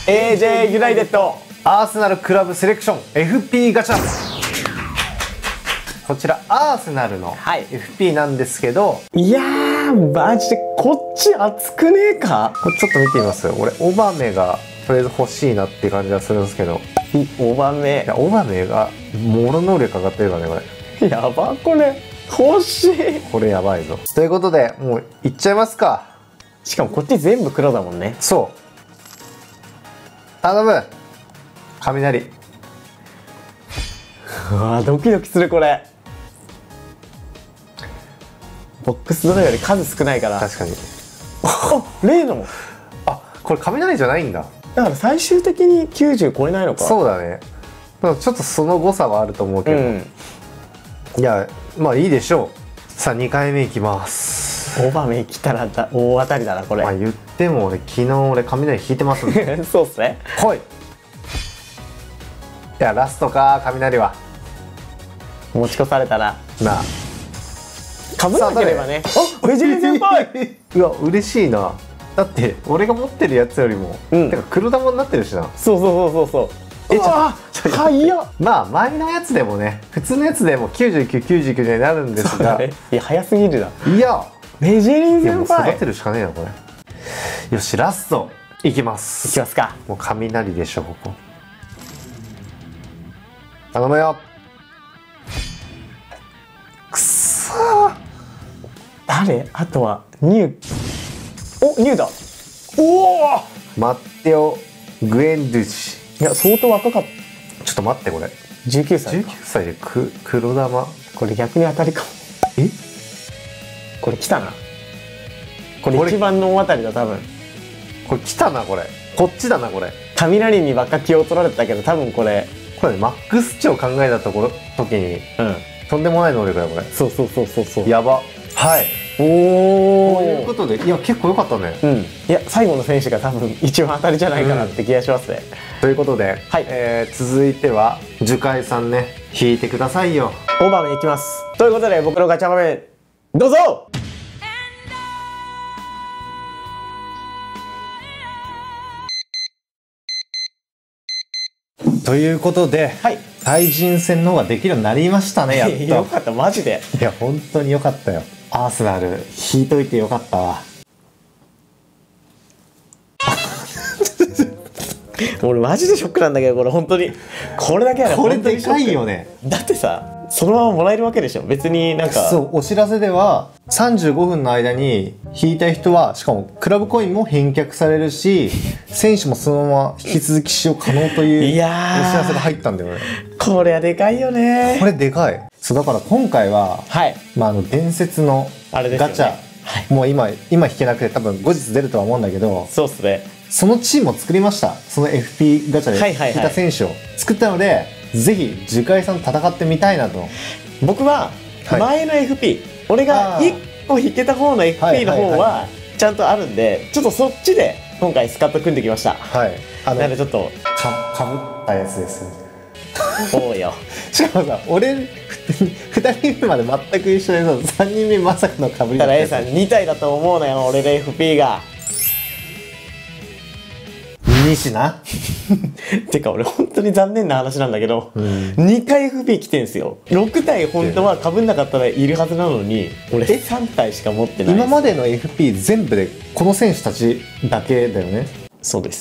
AJ ユナイテッドアーセナルクラブセレクション FP ガチャ。こちらアーセナルの FP なんですけど、 いやーマジでこっち熱くねえか。 これちょっと見てみます。俺オバメがとりあえず欲しいなっていう感じはするんですけど、 オバメ、 いやオバメがモロ能力上がってるからねこれ。 やばこれ欲しい。 これやばいぞ。ということでもういっちゃいますか。 しかもこっち全部黒だもんね。 そう頼む雷。 うわドキドキするこれ。ボックスドラより数少ないから。 確かに。 あ例のも。 あこれ雷じゃないんだ。 だから最終的に90超えないのか。 そうだね。ちょっとその誤差はあると思うけど、いやまあいいでしょう。さあ2回目いきます。 オバメ来たら大当たりだなこれ。 まあ言っても俺昨日雷引いてますんでそうっすね。 来い。いやラストか雷は持ち越されたな。 なあかぶらなければね。あ藤井先輩うわ嬉しいな。だって俺が持ってるやつよりも、てか黒玉になってるしな。 そうそうそうそうそう。はいや。 まあ前のやつでもね普通のやつでも9999になるんですが、 いや早すぎるな。 いやメジェリンいやもう先輩育てるしかねえなこれ。よしラストいきます。 いきますか。 もう雷でしょここ。頼むよ。くそー。 誰？あとはニュー。おニューだ。おお。 マッテオ・グエンドゥシ。 いや相当若かった。 ちょっと待ってこれ 19歳。 19歳で黒玉。 これ逆に当たりかも。 えこれ来たな。これ一番の大当たりだ多分。 これ来たなこれ。こっちだなこれ。 雷にばっか気を取られてたけど多分これねマックス値を考えた時に、とんでもない能力だこれ。 そうそうそうそうそう。 やば。はい。 おお。 ということでいや結構良かったね。 いや最後の選手が多分一番当たりじゃないかなって気がしますね。 ということで、続いては樹海さんね引いてくださいよ。 大場面いきます。ということで僕のガチャ場面どうぞ。 ということで、対人戦の方ができるようになりましたね。やっと。 よかったマジで。 いや本当によかったよ。アーセナル引いといてよかったわ。 俺マジでショックなんだけどこれ本当にこれだけはねこれでかいよね。 だってさそのままもらえるわけでしょ別になんか。 そうお知らせでは35分の間に引いた人はしかもクラブコインも返却されるし選手もそのまま引き続き使用可能というお知らせが入ったんだよね。 これはでかいよね。 これでかい。そうだから今回は、伝説のガチャ、もう今引けなくて多分後日出るとは思うんだけど、 そうっすね。 そのチームを作りました。その FP ガチャで引いた選手を作ったので、ぜひ樹海さんと戦ってみたいなと。 僕は前の FP、俺が1個引けた方の FP の方はちゃんとあるんで、ちょっとそっちで今回スカッと組んできました。 はい。 なのでちょっとかぶったやつです。 おうよ。 しかもさ、俺2人目まで全く一緒でさ、3人目まさかのかぶりだった。だから A さん2体だと思うのよ俺の FP が。 西なてか俺本当に残念な話なんだけど、2回 FP 来てんすよ。6体本当はかぶんなかったらいるはずなのに俺3体しか持ってない。 今までの FP 全部でこの選手たちだけだよね。 そうです。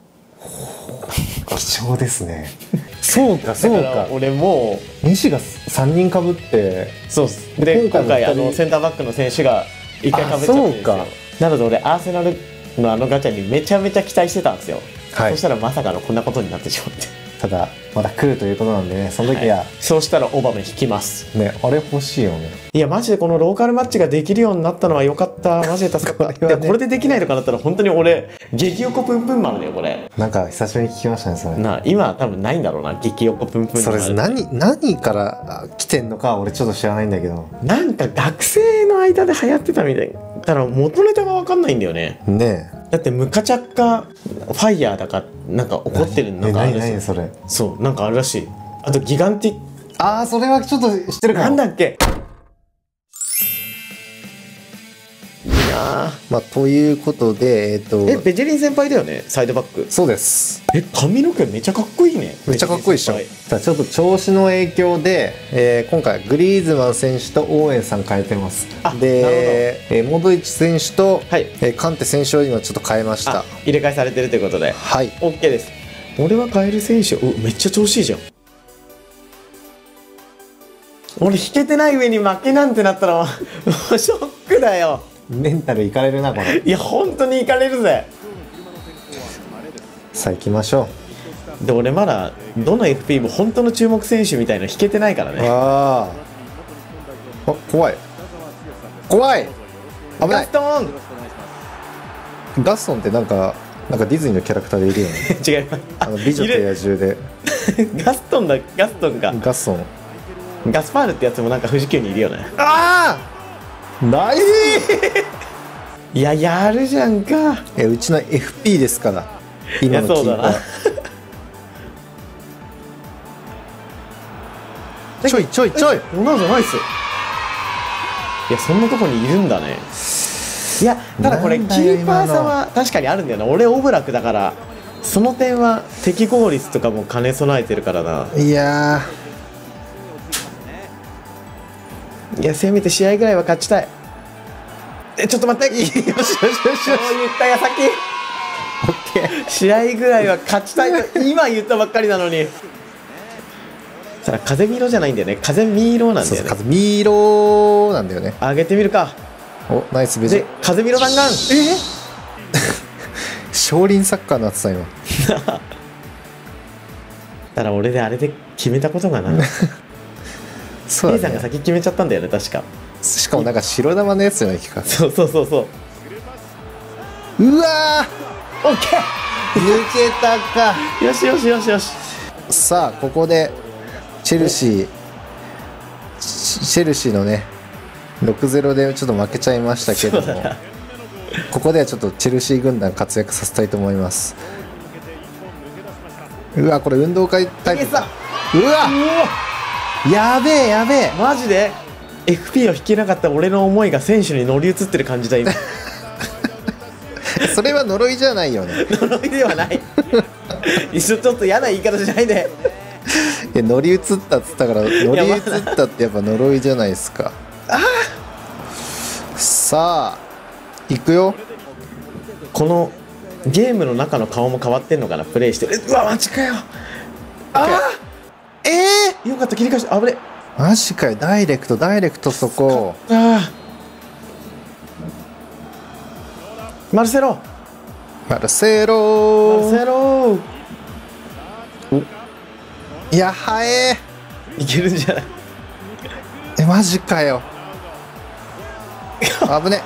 貴重ですね。そうかそうか。 俺もう西が3人かぶって、 そうっす。で今回センターバックの選手が1回かぶっちゃってるんですよ。なので俺アーセナルのガチャにめちゃめちゃ期待してたんですよ。そしたらまさかのこんなことになってしまって。 ただまだ来るということなんでね、その時は、 そうしたらオバメ引きますね。あれ欲しいよね。 いやマジでこのローカルマッチができるようになったのは良かった。マジで助かった。これでできないとかだったら本当に俺激横プンプン丸だよこれ。 なんか久しぶりに聞きましたねそれ。 今多分ないんだろうな激横プンプン丸。 それ何から来てんのか俺ちょっと知らないんだけど、 なんか学生の間で流行ってたみたいだから元ネタが分かんないんだよね。 ねえ。 だってムカチャッカファイヤーだかなんか怒ってるのがあるんですよ。 何それ。 そうなんかあるらしい。あとギガンティック、 それはちょっと知ってるかも。 なんだっけ、ギガまあということでベジェリン先輩だよね、サイドバック。 そうです。 髪の毛めっちゃかっこいいね。 めっちゃかっこいいでしょ。さあちょっと調子の影響で、今回グリーズマン選手とオーエンさん変えてます。で、モドリッチ選手と、カンテ選手を今ちょっと変えました。 入れ替えされてるということで、はい、OK です。俺は変える選手、めっちゃ調子いいじゃん。俺引けてない上に負けなんてなったらもうショックだよ。 メンタルいかれるなこれ。 いや本当にいかれるぜ。 さあ行きましょう。で俺まだどの FP も本当の注目選手みたいなの引けてないからね。 あ怖い怖い、危ない。ガストンってなんかディズニーのキャラクターでいるよね。 違います。 美女と野獣でガストンか。 ガストン。 ガスパールってやつもなんか富士急にいるよね。 ああナイスいややるじゃんか。 うちの FP ですから今のキーパー。ちょいロナウドナイス。いやそんなとこにいるんだね。いやただこれキーパーさは確かにあるんだよな。俺オブラクだからその点は適合率とかも兼ね備えてるからな。 いやせめて試合ぐらいは勝ちたい。ちょっと待って。よしそう言った矢先試合ぐらいは勝ちたいと今言ったばっかりなのに。さあ風見色じゃないんだよね。風見色なんだよね。 風見色なんだよね。 上げてみるか。 おナイスベジ。 風見色弾丸。 少林サッカーの暑さ今。 だから俺であれで決めたことがな。そうだね。A さんが先決めちゃったんだよね確か。 しかもなんか白玉のやつじゃないか。 そう。うわー、オッケー。 抜けたか。 よし。 さあここでチェルシーのね 6-0 でちょっと負けちゃいましたけども、ここではちょっとチェルシー軍団活躍させたいと思います。うわこれ運動会タイプだ。うわやべえマジで FP を引けなかった俺の思いが選手に乗り移ってる感じだ今。 それは呪いじゃないよね。 呪いではない。ちょっと嫌な言い方しないで。 乗り移ったっつったから乗り移ったってやっぱ呪いじゃないですか。さあ行くよ。 このゲームの中の顔も変わってんのかなプレイしてる。うわマジかよ。よかった切り返して。危ねマジかよ。ダイレクトそこ。 マルセロいやはえいけるんじゃない。 マジかよ。危ね。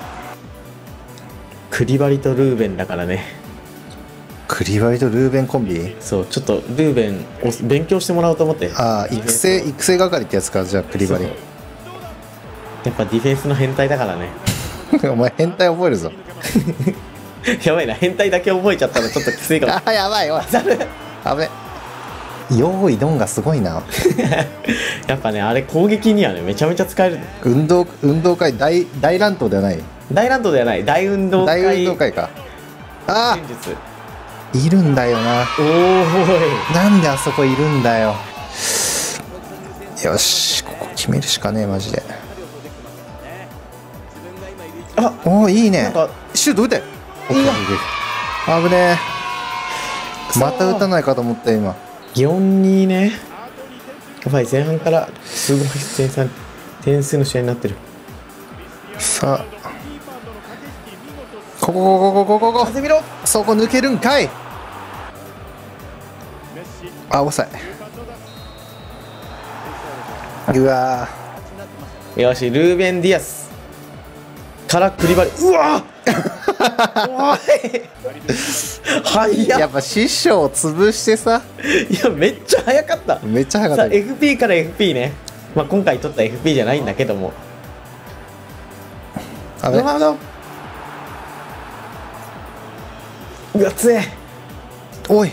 クリバリとルーベンだからね。 クリバリとルーベンコンビ。 そうちょっとルーベンを勉強してもらおうと思って。 育成係ってやつか。じゃあクリバリやっぱディフェンスの変態だからね。 お前変態覚えるぞ。 やばいな変態だけ覚えちゃったらちょっときついかも。 やばいおい危ね。用意ドンがすごいな。 やっぱねあれ攻撃にはねめちゃめちゃ使える。 運動会大乱闘ではない。 大乱闘ではない。大運動会か。いるんだよな。なんであそこいるんだよ。よしここ決めるしかねえマジで。いいね。シュート打て。危ねえ。また打たないかと思った今。 4-2ね。やばい前半からすごい点数の試合になってる。 さあここ風見ろ。 そこ抜けるんかい。オフサイ。うわよしルーベン・ディアスからクリバリ。うわやっぱ師匠を潰してさ。 いやめっちゃ早かった。 めっちゃ早かった。 さあ FP から FP ね。今回取った FP じゃないんだけども。うわ強え。 おい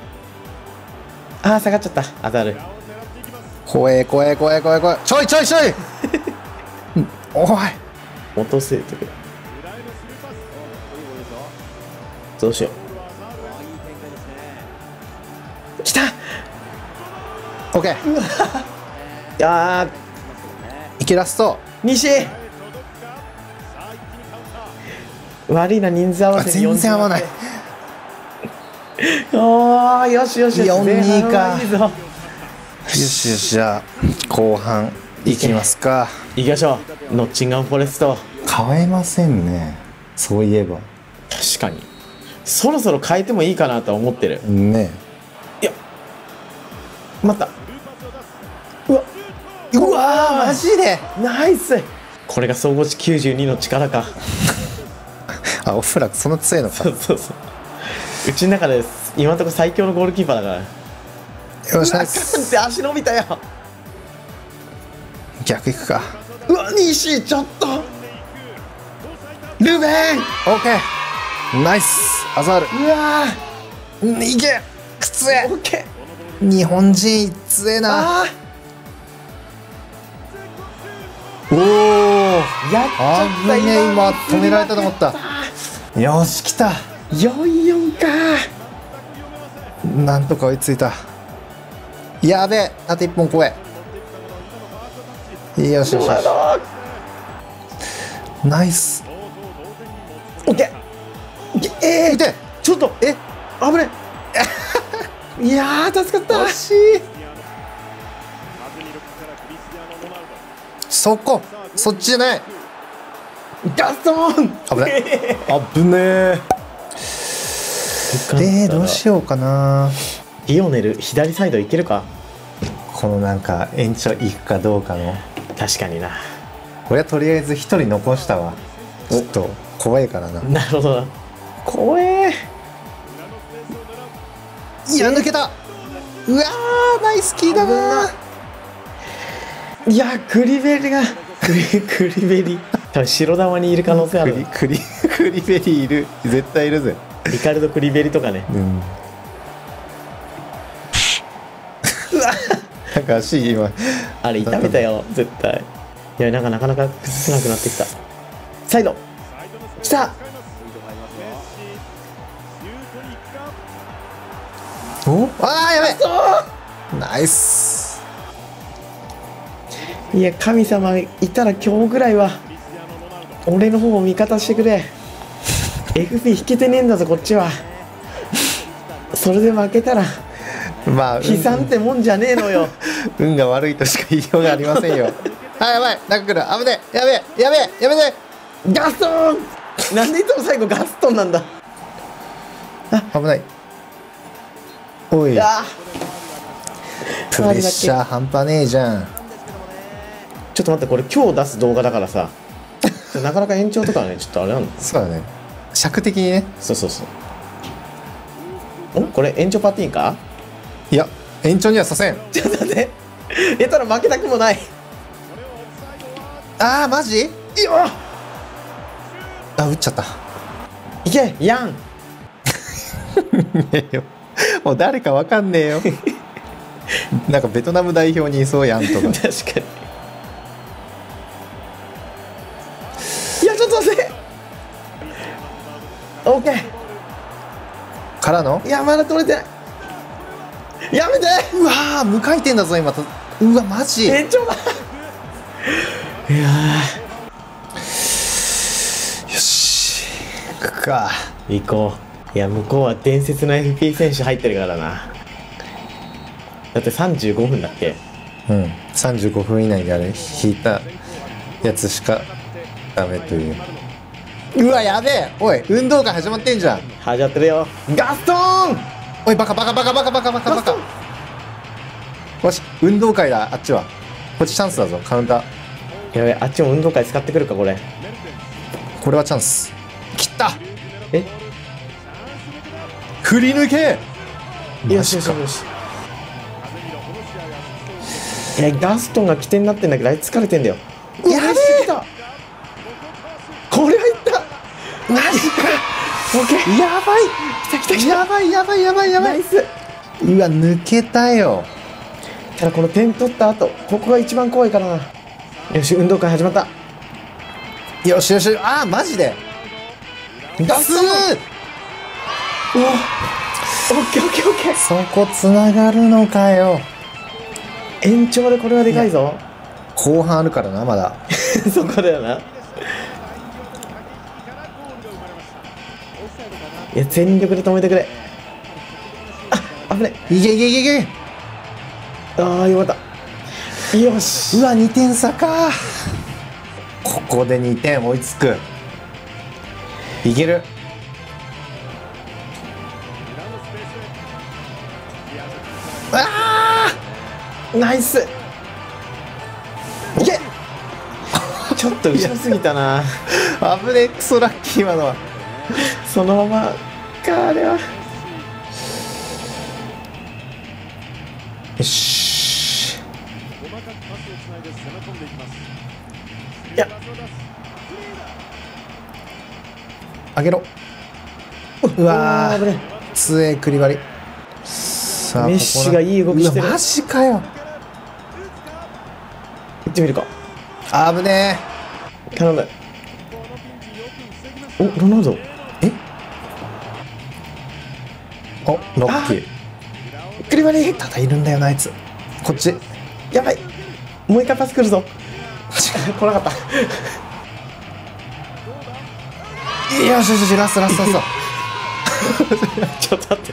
下がっちゃった。当たる。 怖えちょいおい落とせとかどうしよう。きた。 オッケー。 いやいけラスト。 西悪いな、人数合わせ全然合わない。 おー、よしよしよし、 4-2 か。 いいぞ。 よしよし、じゃあ後半いきますか。 いきましょう。ノッチンガンフォレスト。 変えませんね、そういえば。 確かにそろそろ変えてもいいかなとは思ってるね。 いや待った。うわうわー、マジでナイス。これが総合値92の力か。 あ、おそらくその強いのか。 そうそうそう、うちの中で今のところ最強のゴールキーパーだから。 よし、ナイス。 で足伸びたよ。 逆いくか。 うわ西ちょっとルベン。 オッケー、ナイス。アザール。 うわいけ、くつえ。 オッケ日本人強えー。 な。 あおお、 やっちゃあった。 ぶねえ、今止められたと思った。よし、来た。 4-4か。 なんとか追いついた。やべえ、あと1本怖え。よしよしよし、ナイス。 オッケー。 見て、 ちょっと危ねえ。いやー助かった。 惜しい。そこ、そっちじゃない。 ガストン。 危ない。危ねえ。どうしようかな。 リオネル左サイドいけるか。 このなんか延長いくかどうかの。 確かにな。 これはとりあえず1人残したわ。ちょっと怖いからな。 なるほどな。怖え。 いや、抜けた。うわー、ナイスキーだな。 いやクリベリがクリベリ多分白玉にいる可能性ある。 クリベリいる、絶対いるぜ。 リカルド・クリベリとかね。 うん。なんか足今あれ痛めたよ絶対。いやなんかなかなか崩せなくなってきた。サイドきた。 お、あー、やべえ。ナイス。 いや神様いたら今日ぐらいは俺の方を味方してくれ。FP 引けてねえんだぞこっちは。それで負けたらまあ、 悲惨ってもんじゃねえのよ。 運が悪いとしか言いようがありませんよ。あ、やばい、中来る。危ねえ、やべえ、やべえ、やめて。 ガストン。なんでいつも最後ガストンなんだ。 危ない。おい、 あプレッシャー半端ねえじゃん。 ちょっと待って、これ今日出す動画だからさなかなか延長とかはねちょっとあれなんだ。 そうだね、尺的にね。 そうそうそう。これ延長パティーンか。 いや、延長にはさせん。 ちょっと待って、たら負けたくもない。 あー、マジ。 いやあ、打っちゃった。 いけヤン。 ねえよ、もう誰かわかんねえよ。なんかベトナム代表にいそうやんとか。 確かに。いやちょっと待って。オッケーからの。 いやまだ取れてない。やめて。 うわー、無回転だぞ今。うわ、マジ。 延長だ。いやよし、行くか。 行こう。いや向こうは伝説の FP 選手入ってるからな。だって35分だっけ。 うん、35分以内であれ引いたやつしかダメという。うわ、やべえ。おい、運動会始まってんじゃん。 始まってるよ。ガストーン。 おい、バカバカバカバカバカバカバカ。よし、運動会だ。あっちはこっちチャンスだぞ。カウンター。 やべえ、あっちも運動会使ってくるかこれ。 これはチャンス。切った。 え、 振り抜け。 よしよしよし。いやガストンが起点になってんだけどあいつ疲れてんだよ。 やべえ。 これはいった。マジか。オッケー。 やばい。 来た来た来た。 やばいやばいやばいやばい。 ナイス。 うわ、抜けたよ。 ただこの点取った後ここが一番怖いからな。よし運動会始まった。 よしよし。あー、マジでガストン。 お、オッケーオッケーオッケー。 そこつながるのかよ。 延長でこれはでかいぞ。 後半あるからな、まだ。 そこだよな。いや、全力で止めてくれ。あ、危ね。 いけいけいけいけ。 ああ、よかった。よし。 うわ、2点差か。ここで2点追いつく。いける。 ああ、ナイス。いけ。ちょっと後ろすぎたな。 危ねえ、クソラッキー今のは。 そのままか、あれは。 よし。 いや、 あげろ。うわー、危ねー、強えクリバリ。さあ、 メッシがいい動きしてる。 マジかよ。 行ってみるか。 危ねえ。頼む。お、ロナウド。 え、お、ロッキー。 クリバリ。 ただいるんだよな、あいつ。こっち。 やばい。もう一回パス来るぞ。来なかった。 よしよしよし、ラストラストラスト。 ちょっと待って。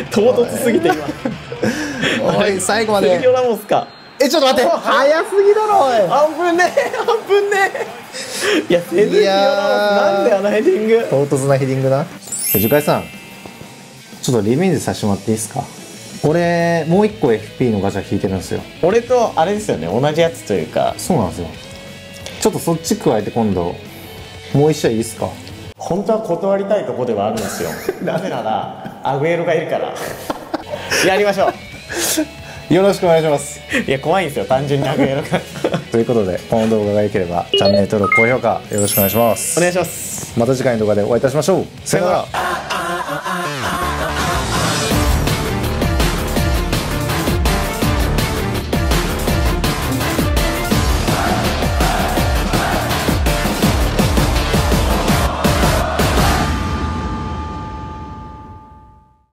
唐突すぎて今。 おい、最後まで。 セルギオラモスか。 ちょっと待って。早すぎだろ、おい。 半分ね、半分ね。いや、セルギオラモスなんであのヘディング。 唐突なヘディングな。樹海さん、ちょっとリベンジさせてもらっていいですか。俺もう一個 FP のガチャ引いてるんですよ。 俺とあれですよね、同じやつというか。 そうなんですよ。ちょっとそっち加えて今度もう一試合いいですか。 本当は断りたいとこではあるんですよ。なぜならアグエロがいるから。やりましょう。よろしくお願いします。 いや、怖いんですよ、単純にアグエロが。 ということで、この動画が良ければチャンネル登録高評価よろしくお願いします。 お願いします。 また次回の動画でお会いいたしましょう。さよなら。